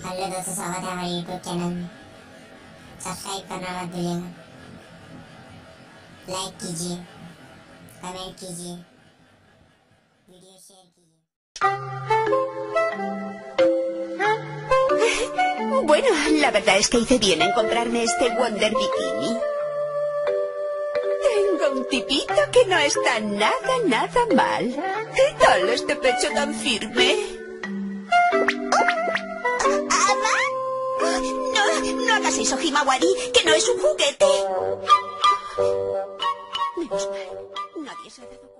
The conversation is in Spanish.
हेलो दोस्तों, स्वागत है हमारे यूट्यूब चैनल में। सब्सक्राइब करना मत भूलिएगा, लाइक कीजिए, कमेंट कीजिए, वीडियो शेयर कीजिए। Bueno, la verdad es que hice bien en comprarme este Wonder Bikini. Tengo un tipito que no está nada mal. ¿Qué tal este pecho tan firme? ¿Ama? No hagas eso, Himawari, que no es un juguete. Menos mal, nadie se ha dado cuenta.